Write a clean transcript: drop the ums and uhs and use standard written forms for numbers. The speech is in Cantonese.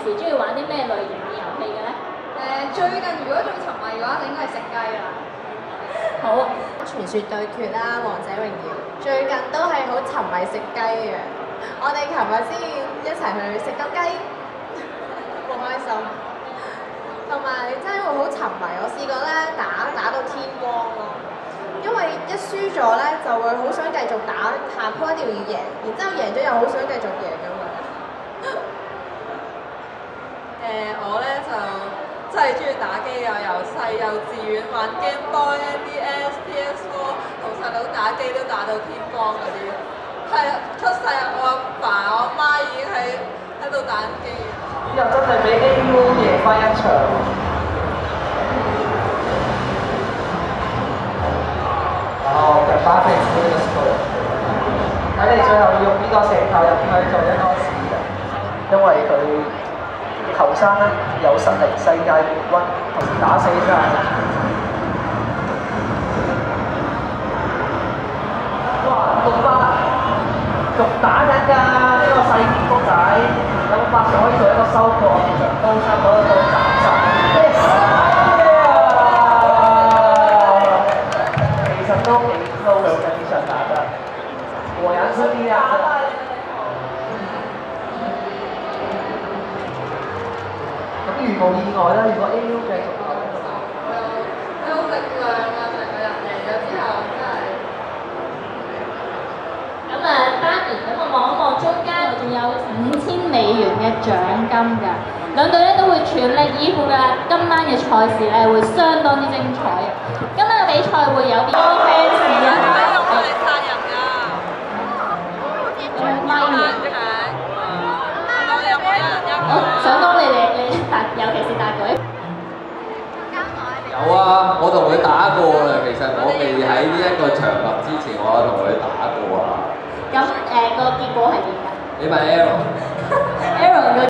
時中意玩啲咩類型嘅遊戲嘅咧？ 最近如果最沉迷嘅話，就應該係食雞啦。 好啊， 傳說對決啦，王者榮耀，最近都係好沉迷食雞嘅。我哋琴日先一齊去食咗雞，好開心。同埋真係會好沉迷，我試過咧打到天光咯。因為一輸咗咧，就會好想繼續打，下鋪一定要贏，然之後贏咗又好想繼續贏咁樣。 我咧就真係中意打機啊！由細幼稚園玩 Game Boy、NDS、PS4，同細佬打機都打到天光嗰啲。係啊，出世我阿爸我阿媽已經喺度打機。 又真係俾 AU 贏翻一場。哦，嘅巴菲特呢個 score，睇嚟最後要用呢個石頭入去做一個試嘅，因為佢後生咧有實力，世界冠軍，同時打死真係。哇！600，仲打緊㗎呢個細田谷仔，有冇發現可以做一個收割？都差唔多到斬殺。其實都幾 close 嘅呢場打得，果然是這樣的。咁如無意外啦，如果 AU 繼續打咧， 有力量啊！成個人嚟咗之後真係。 咁單年咁我望一望中間，仲有5000美元嘅獎金㗎。兩隊咧都會全力以赴㗎，今晚嘅賽事咧會相當之精彩嘅。今晚嘅比賽會有邊個 fans 啊？ 用我嚟殺人㗎！ 將咪嘅。 我有冇一人一個？ 我想講你大，尤其是大隊。 有啊，我同佢打過啦。其實我未喺呢一個場合之前，我有同佢打過啊。 咁個結果係點㗎？ 你問 Aaron。 Aaron 個